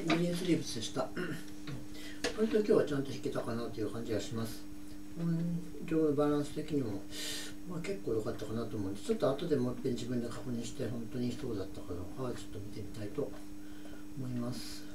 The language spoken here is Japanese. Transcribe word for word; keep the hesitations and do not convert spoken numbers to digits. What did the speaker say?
グリーンスリーブスでした。割と今日はちゃんと弾けたかなという感じがします。うん、今日のバランス的にも、まあ、結構良かったかなと思うんで、ちょっと後でもう一遍自分で確認して、本当にそうだったかどうかはちょっと見てみたいと思います。